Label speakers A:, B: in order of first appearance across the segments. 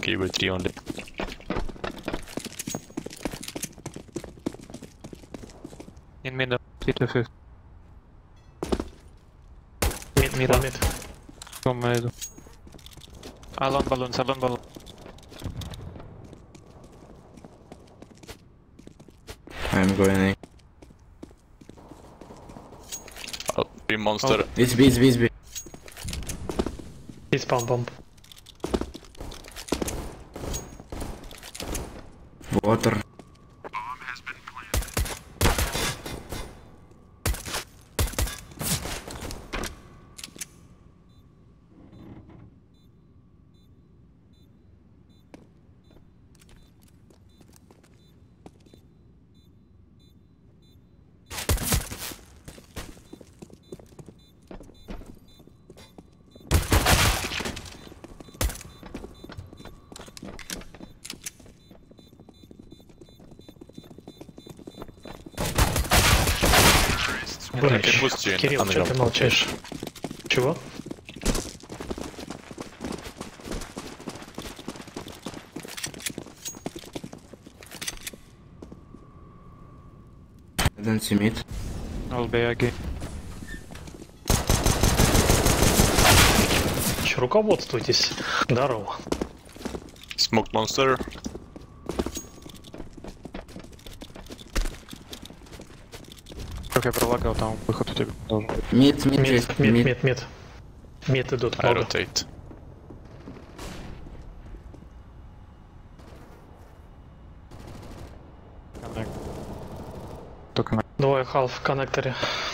A: PV3 only.
B: In middle, T250.
C: Mid.
B: From middle. Alon balloons.
D: I'm going in.
A: Be monster.
D: It's B.
C: He's bomb.
D: Water.
C: Кирилл, что ты молчишь? Чего?
D: I don't see mid.
B: I'll be again.
C: Че, руководствуйтесь. Здорово.
A: Smoke monster.
B: Как я пролагал, там выход у тебя должен быть.
D: Mid.
C: Мид идут.
A: I
C: Много.
A: rotate.
B: Только на...
C: Двое халф в коннекторе.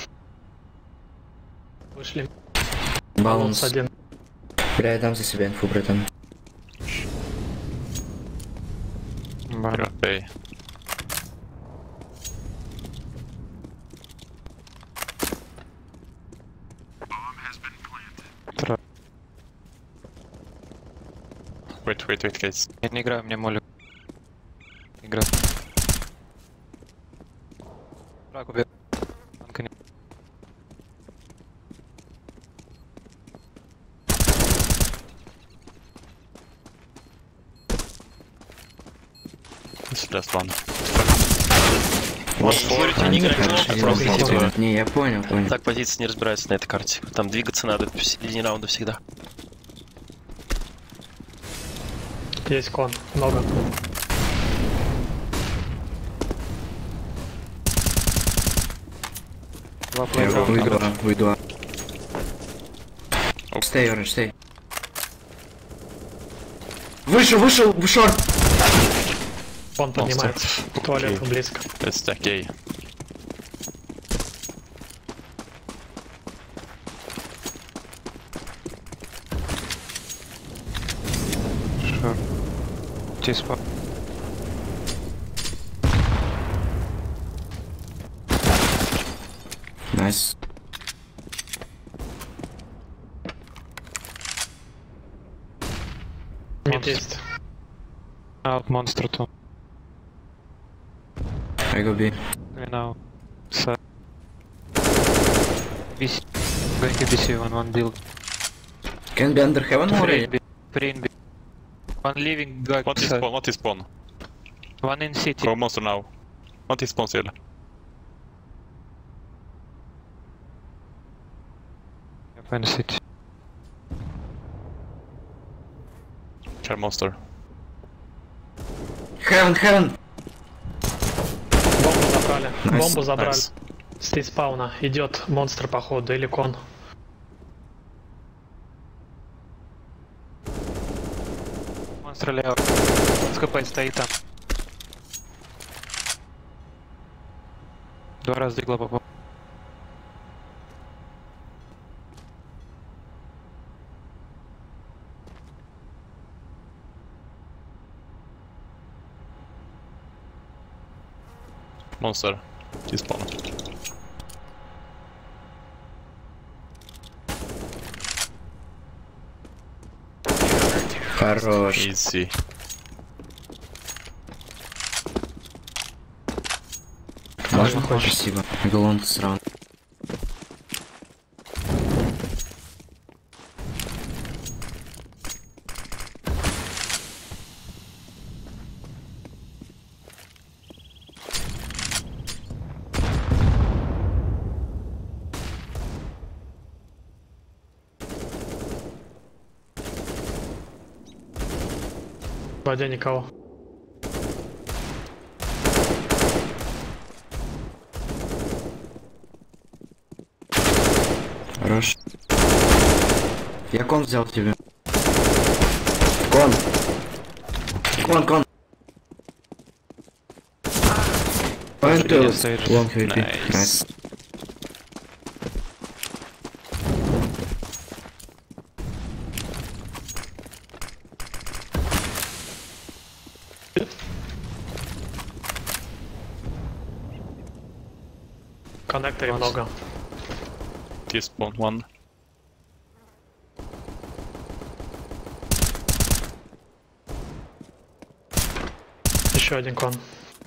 C: Вышли.
D: Баланс.
C: Один.
D: Бля, я дам за себя инфу, братан.
A: Okay. Wait, guys.
B: Я не играю, мне молю. Играю. Рак убил. Танка не...
A: This last one.
E: Смотрите, не играйте, просто типа.
D: Не, я понял.
E: Так позиции не разбираются на этой карте. Там двигаться надо в середине раунда всегда.
C: Есть кон. Много.
B: Два
D: Я
B: плейграунда.
D: уйду. Stay, Orange, stay. Вышел, в шорт.
C: Кон поднимается. К туалету близко.
A: Let's stack A.
B: Шор. Тиспа.
D: Найс.
C: Мид есть.
B: Out monster to.
D: I go B.
B: We now. So. BC. Going to BC one build.
D: Can be under heaven already?
B: Three in B. One leaving back
A: What is
B: side.
A: spawn? What is spawn?
B: One in city.
A: Go monster now. What is spawn still?
B: One city.
A: Care monster.
D: Heaven.
C: Бомбу забрали.
D: Nice,
C: Бомбу забрали.
A: Nice.
C: С T-спауна. Идет монстр походу или кон.
B: Он стрелял. СКП стоит там. Два раза дигла попал.
A: Monster. T-spawn.
D: Хорош.
A: Easy.
D: Можно хочешь? Спасибо. Голланд сран.
C: В воде никого.
D: Хорош. Я кон взял тебе. Кон. Кон.
B: Где стоит?
D: Long HP.
A: Nice.
D: Nice.
C: В коннекторе много.
A: T-spawn 1.
C: Еще один кон.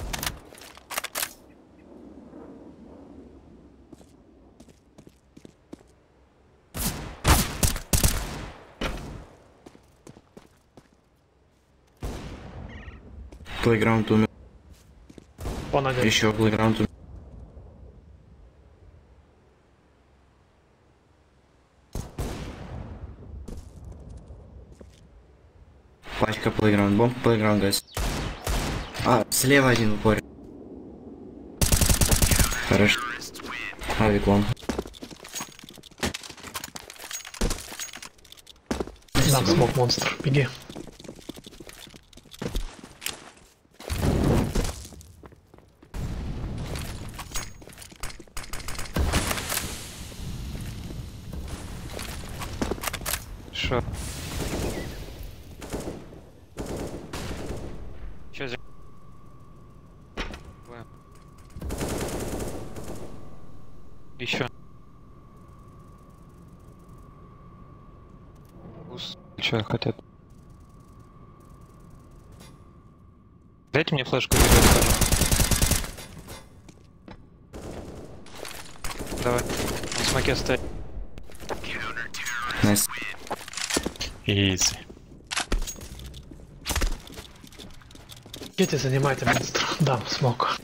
D: Playground умер.
C: Вон один.
D: Еще Playground умер. Пачка Playground. Бомб Playground, guys. А, слева один в упоре. Хорошо. Авик лом.
C: Дам смог монстр. Беги.
B: Шо? Чё за... Еще. Что хотят? Дайте мне флешку, я скажу. Давай. На смоке стоит.
D: Найс.
A: Easy.
C: Идите, занимайте монстр. Дам смог.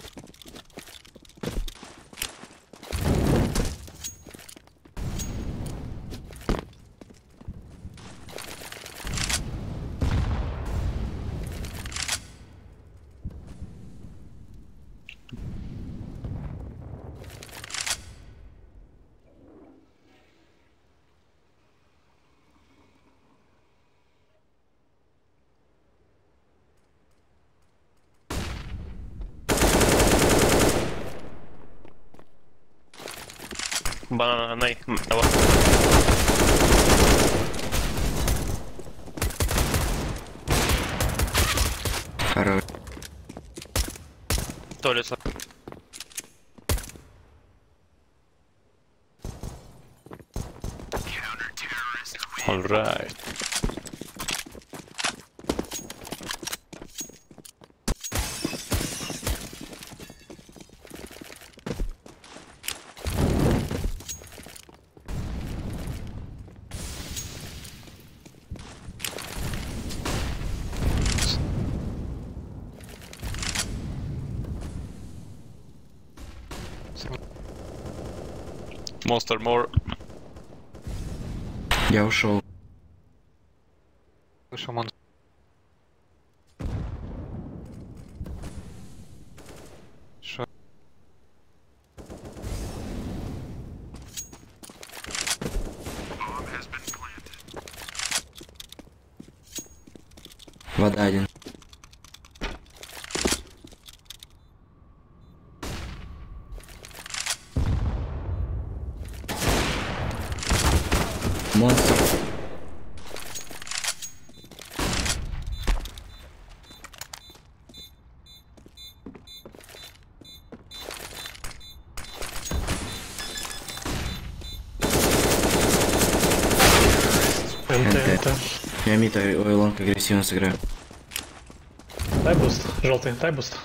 E: Банана, най.
D: Хорош.
E: Туалет.
A: Alright. Monster more.
D: Я ушел.
B: Вышел монстр. Шо?
D: Вода один. Монстр.
C: МТ.
D: Я мид лонг агрессивно сыграю.
C: Дай буст. Желтый, дай буст.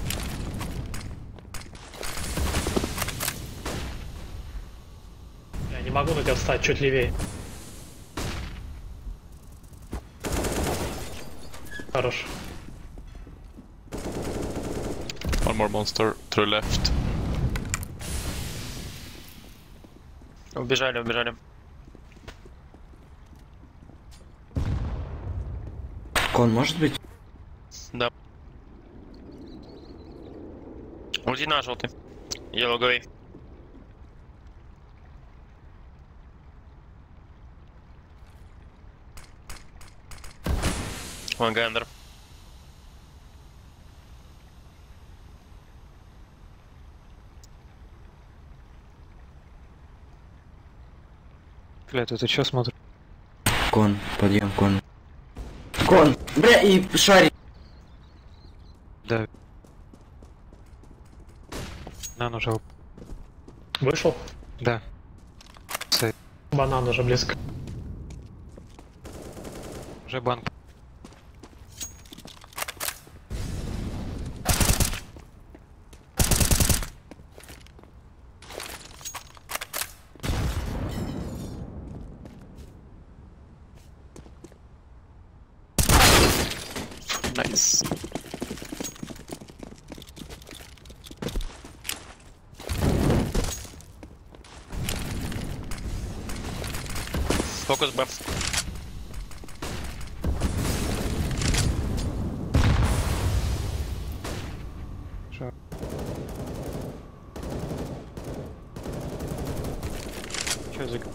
C: Я не могу на тебя встать, чуть левее. Хорош.
A: One more monster to the left.
E: Убежали, убежали.
D: Кон может быть?
E: Да. Уйди на желтый. Yellow go. One guy under.
B: Бля, ты чё смотришь?
D: Кон, подъем, кон. Кон! Бля, и шарик!
B: Да. Нам уже...
C: Вышел?
B: Да.
C: Банан уже близко.
B: Уже банк.
A: Nice.
E: Фокус Б.
B: Шо? Чё за...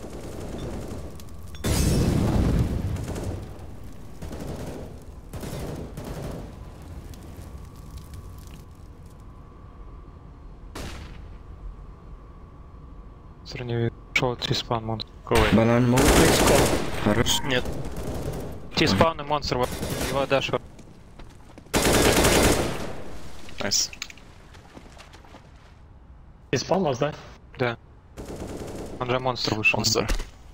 B: Сравниваю. Шел T-спаун монстр.
A: Ковай.
D: Банан могут быть? Хорош.
E: Нет.
B: T-спаун и монстр. Вода шо.
A: Nice.
C: И спал нас, да?
B: Да. Он же монстр вышел.
A: Monster.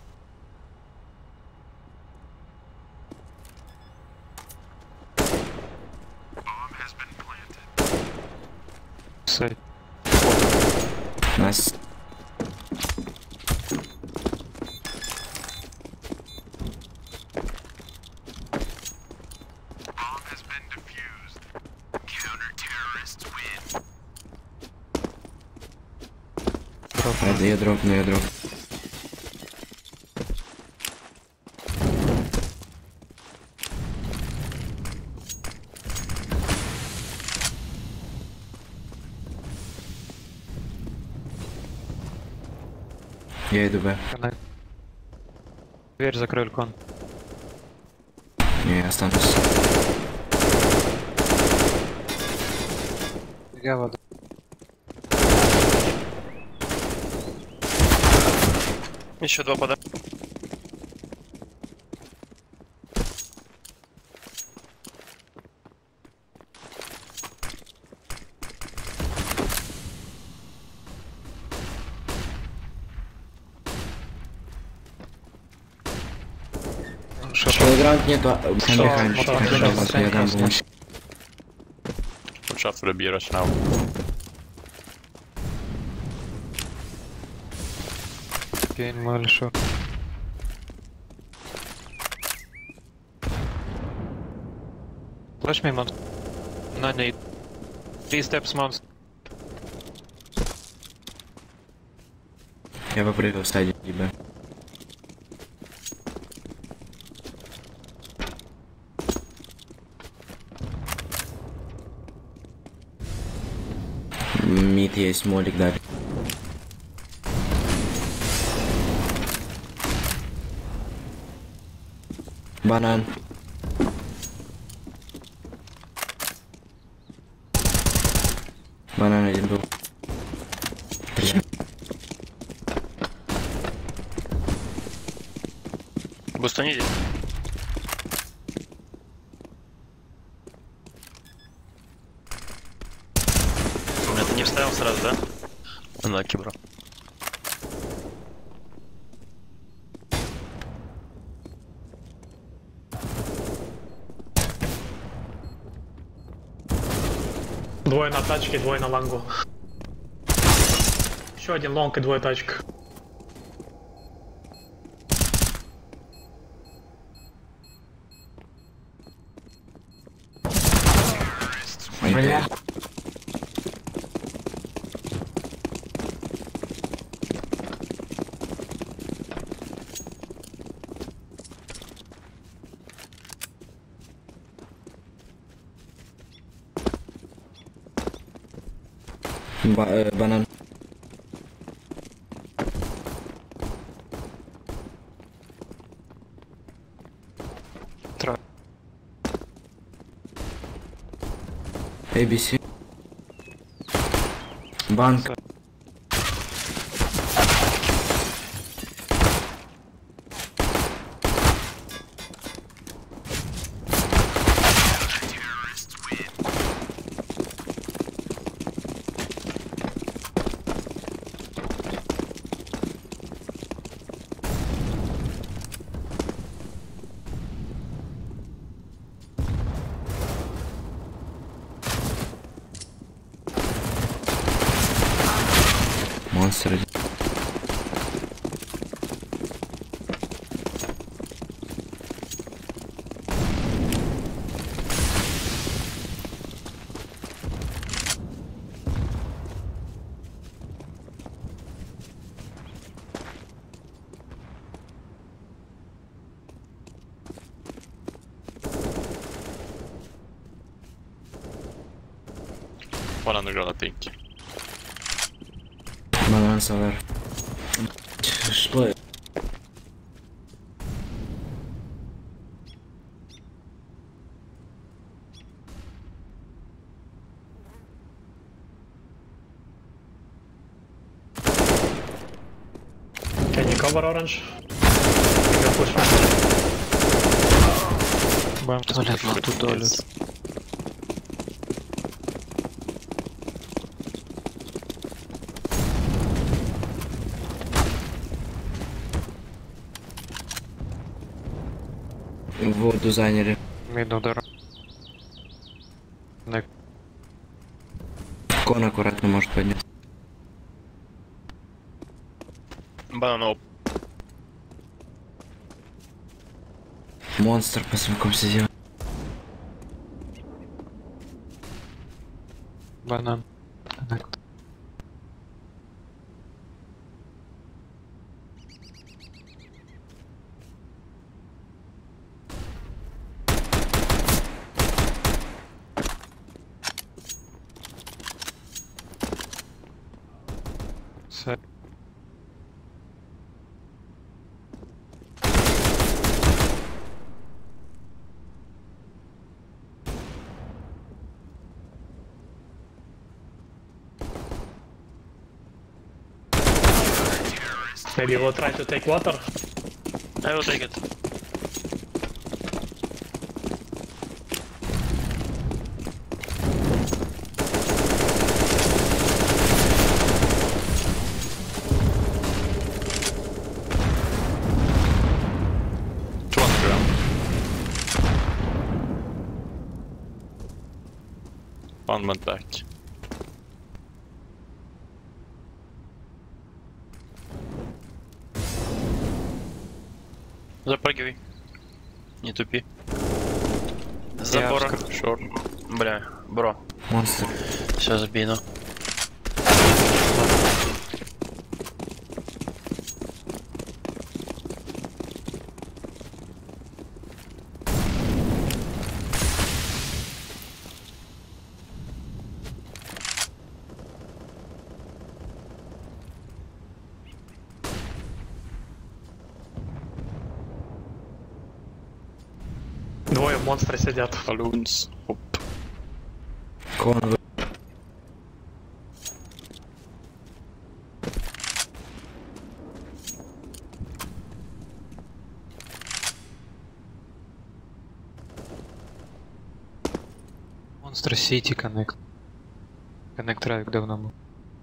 B: Сайт.
D: Нас. Это я дропну, я дроп. Я иду Б.
B: Дверь закрыли, кон.
D: Не, я останусь.
B: Я вода.
E: Еще два пода.
D: Плейграунд нету.
C: Шо,
D: Я дам помощь.
A: Watch out for the B rush now.
B: Гейн мальшо. Flash me monster. No need. 3 steps monster.
D: Я попрыгал в стадии Б. Мид есть, молик дали. Банан. Банан один был.
E: Бустани здесь. Ты не вставил сразу, да? На кибро.
C: Двое на тачке, двое на лангу. Еще один лонг и двое тачек.
D: Бля. Банан.
B: Тра-
D: ABC. Банк. Монстр.
A: One underground, I think.
D: Банан салар. Что?
C: Can you cover orange? You push me.
B: Бам, туалет, тут туалет.
D: Воду заняли.
B: Мид удар.
D: Кон аккуратно может поднять.
E: Банан оп.
D: Монстр по смокам сидел.
B: Банан. Коннект. С-
C: Maybe we'll try to take water.
E: I will take it.
A: Two underground. One went back.
E: Запрыгивай. Не тупи. С забора.
A: Short.
E: Бля, бро.
D: Монстр.
E: Все, забей, ну.
C: Двое в монстре сидят.
A: Balloons. Hopp.
D: Кон.
B: Монстр Сити коннект. Коннект равик давно был.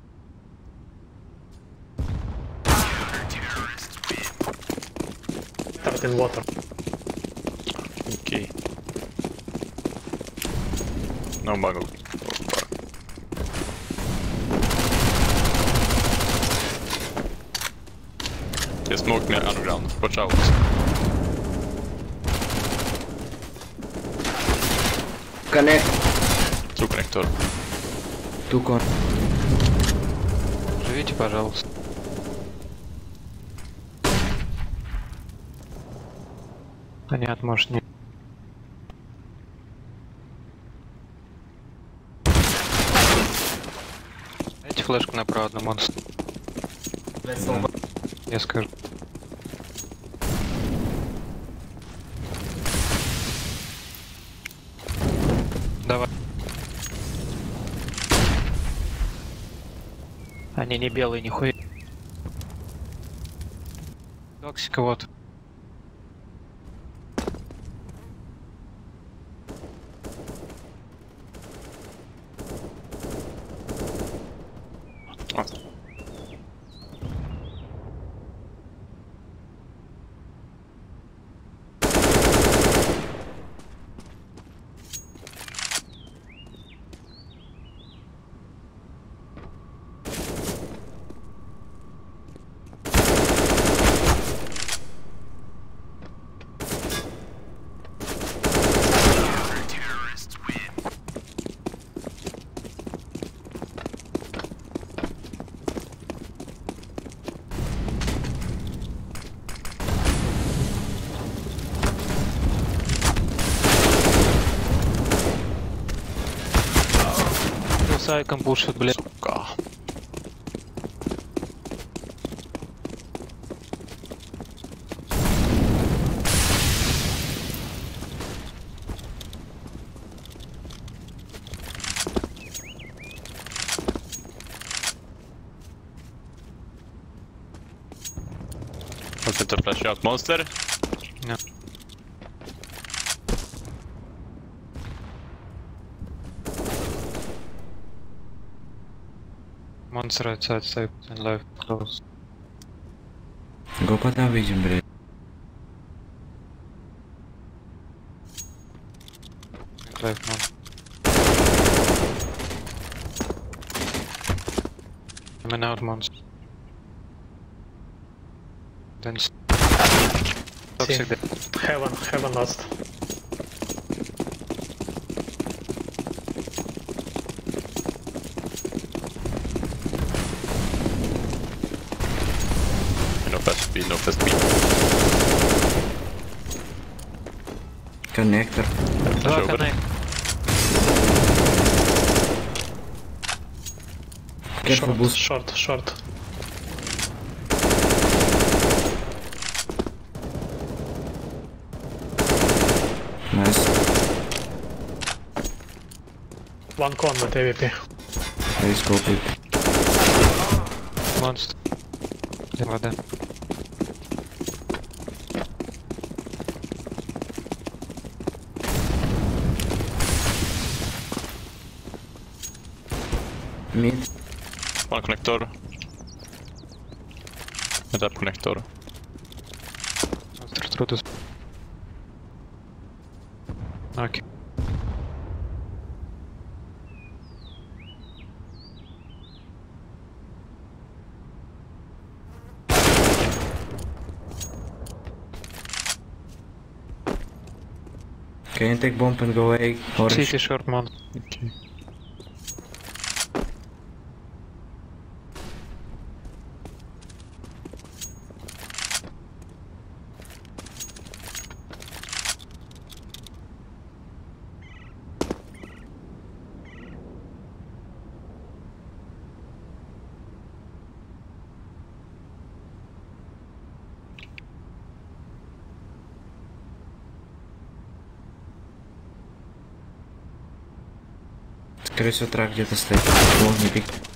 C: Start in water.
A: Okay. No bug. They smoked me underground. Watch out.
D: Коннект.
A: Two connector.
D: Ту кон.
B: Живите, пожалуйста. Понятно, может нет. флешку направо на монстр. Я скажу. Давай. Они не белые, нихуя. Токсика вот. Сайком пушит, блядь.
A: Сука. Вот это флешот монстр.
B: Да. Monster outside safe and life close.
D: Го потом видим, блядь.
B: Life mon. I'm an out monster. Then toxic dead.
C: Heaven last.
A: No fast speed.
D: Коннектор.
B: Два
A: Over.
B: коннект.
D: Careful boost.
C: Short.
D: Nice.
C: One con with AVP.
D: I scope it.
B: Monster. Вода.
D: Mid.
A: One connector. Ett connector.
B: Monster trodde. Okej.
D: Can you take bomb and go away? Orange.
B: City short mon.
A: Okay.
D: Скорее всего, трак где-то стоит. Лонг не пик.